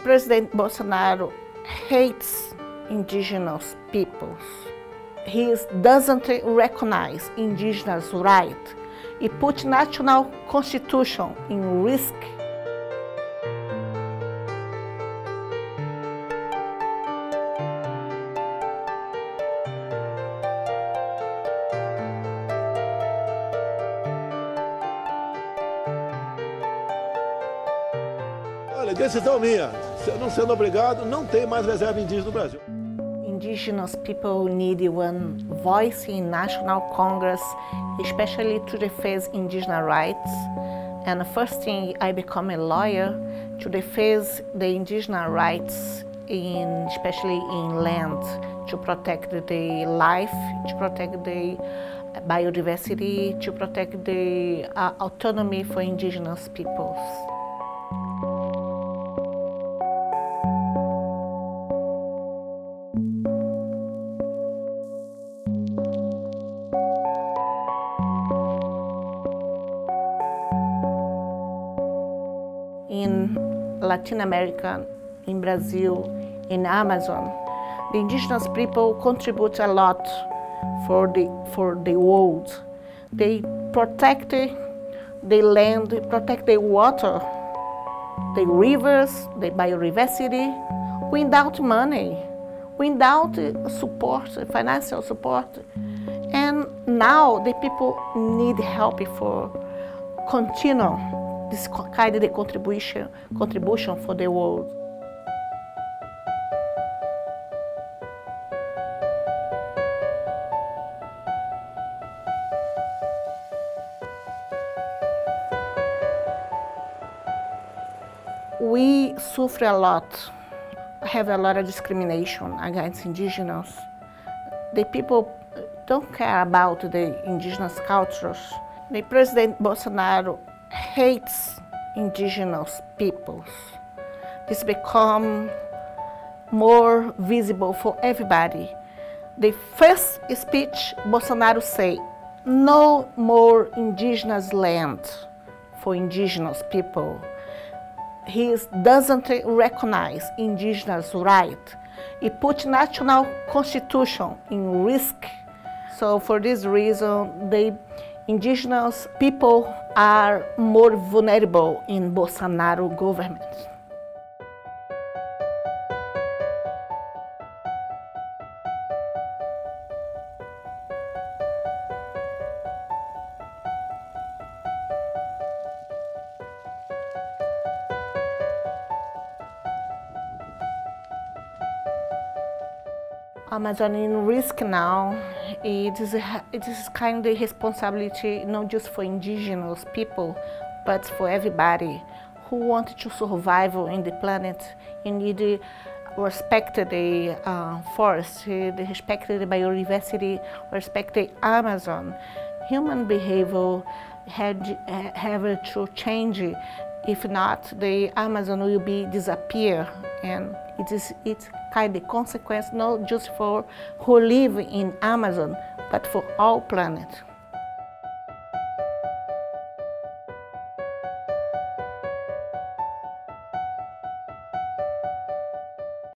President Bolsonaro hates indigenous peoples. He doesn't recognize indigenous rights. He put national constitution in risk. Olha, decisão minha, não sendo obrigado, não tem mais reserva indígena no Brasil. Indigenous people need one voice in National Congress, especially to defend indigenous rights. And the first thing, I become a lawyer to defend the indigenous rights, especially in land, to protect the life, to protect the biodiversity, to protect the autonomy for indigenous peoples. In Latin America, in Brazil, in Amazon, the indigenous people contribute a lot for the world. They protect the land, protect the water, the rivers, the biodiversity, without money, without support, financial support. And now the people need help for continue this kind of contribution for the world. We suffer a lot, have a lot of discrimination against indigenous. The people don't care about the indigenous cultures. The President Bolsonaro hates indigenous peoples. This become more visible for everybody. The first speech Bolsonaro say, no more indigenous land for indigenous people. He doesn't recognize indigenous rights. He put national constitution in risk. So for this reason, the indigenous people are more vulnerable in Bolsonaro government. Amazon in risk now. It is kind of responsibility not just for indigenous people, but for everybody who want to survive in the planet. You need to respect the forest, respect the biodiversity, respect the Amazon. Human behavior have to change. If not, the Amazon will disappear, and it's kind of consequence not just for who live in Amazon, but for all planet.